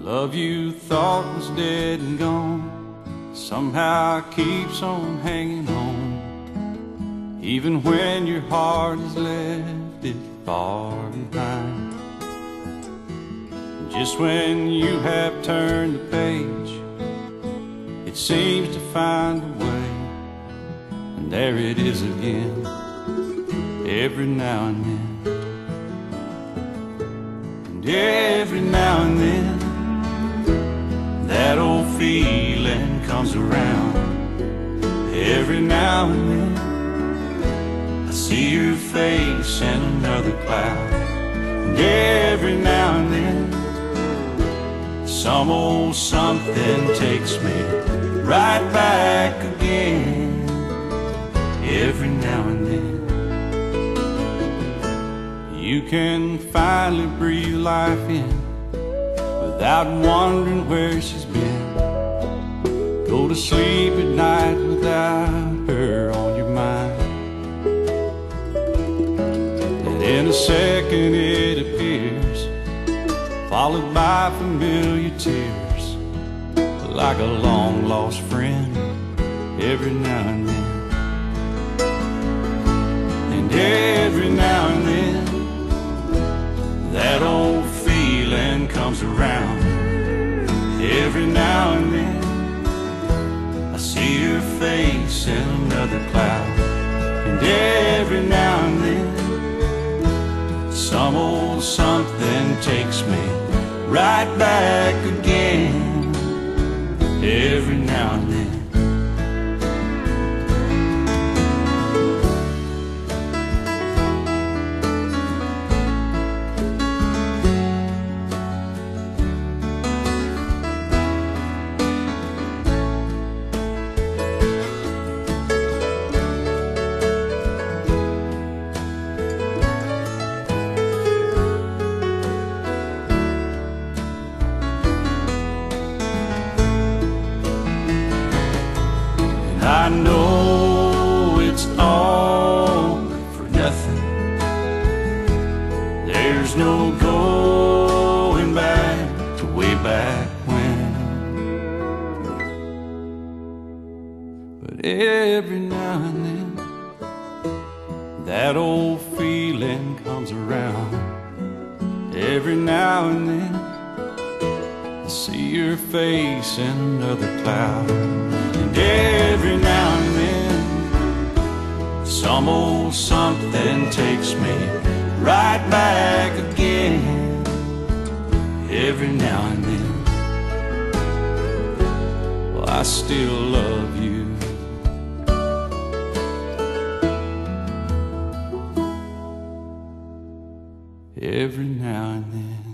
love you thought was dead and gone somehow keeps on hanging on, even when your heart has left it far behind. Just when you have turned the page, it seems to find a way, and there it is again, every now and then. And every now and then, that old feeling comes around. Every now and then, I see your face in another cloud. And every now and then, some old something takes me right back again. Every now and then, you can finally breathe life in without wondering where she's been. Go to sleep at night without her on your mind, and in a second it appears, followed by familiar tears, like a long lost friend. Every now and then, and every now and then, that old feeling comes around. Every now and then, I see your face in another cloud. And every now and then, some old something takes me right back again. Every now and then. I know it's all for nothing. There's no going back to way back when. But every now and then, that old feeling comes around. Every now and then, I see your face in another cloud. And every now and then, some old something takes me right back again. Every now and then, well, I still love you. Every now and then.